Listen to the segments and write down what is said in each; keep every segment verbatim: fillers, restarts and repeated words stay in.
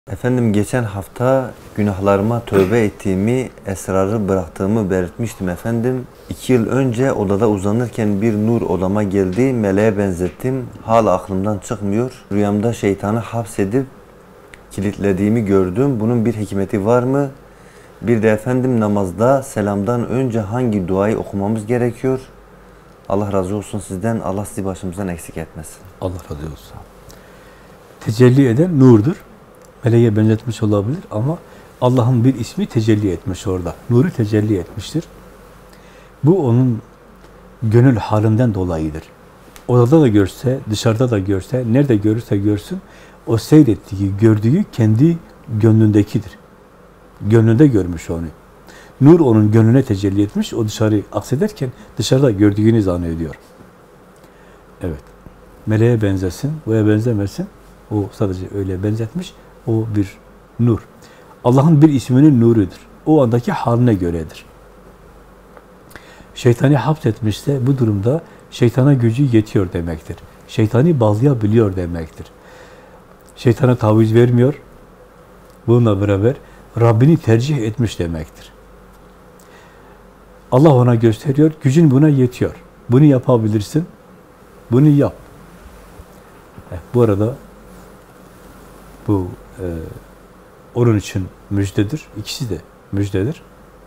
Efendim geçen hafta günahlarıma tövbe ettiğimi, esrarı bıraktığımı belirtmiştim efendim. İki yıl önce odada uzanırken bir nur odama geldi, meleğe benzettim. Hala aklımdan çıkmıyor. Rüyamda şeytanı hapsedip kilitlediğimi gördüm. Bunun bir hikmeti var mı? Bir de efendim namazda selamdan önce hangi duayı okumamız gerekiyor? Allah razı olsun sizden. Allah sizi başımızdan eksik etmesin. Allah razı olsun. Tecelli eden nurdur. Meleğe benzetmiş olabilir ama Allah'ın bir ismi tecelli etmiş orada. Nuru tecelli etmiştir. Bu onun gönül halinden dolayıdır. Odada da görse, dışarıda da görse, nerede görürse görsün, o seyrettiği, gördüğü kendi gönlündekidir. Gönlünde görmüş onu. Nur onun gönlüne tecelli etmiş, o dışarı aksederken dışarıda gördüğünü zannediyor. Evet. Meleğe benzesin, veya benzemesin, o sadece öyle benzetmiş, o bir nur. Allah'ın bir isminin nurudur. O andaki haline göredir. Şeytanı hapsetmişse bu durumda şeytana gücü yetiyor demektir. Şeytanı bağlayabiliyor demektir. Şeytana taviz vermiyor. Bununla beraber Rabbini tercih etmiş demektir. Allah ona gösteriyor, gücün buna yetiyor. Bunu yapabilirsin, bunu yap. Bu arada bu e, onun için müjdedir. İkisi de müjdedir.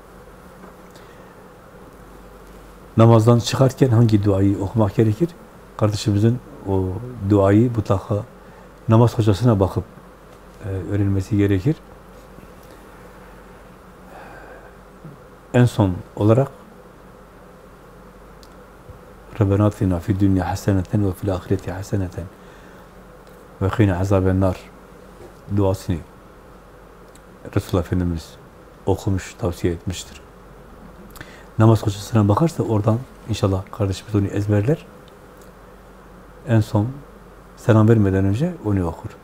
Namazdan çıkarken hangi duayı okumak gerekir? Kardeşimizin o duayı mutlaka namaz hocasına bakıp e, öğrenmesi gerekir. En son olarak Rabbena atina fid dunya haseneten ve fil ahireti haseneten ve qina azabennar duasını Resulullah Efendimiz okumuş, tavsiye etmiştir. Namaz hocasına bakarsa oradan inşallah kardeşimiz onu ezberler. En son selam vermeden önce onu okur.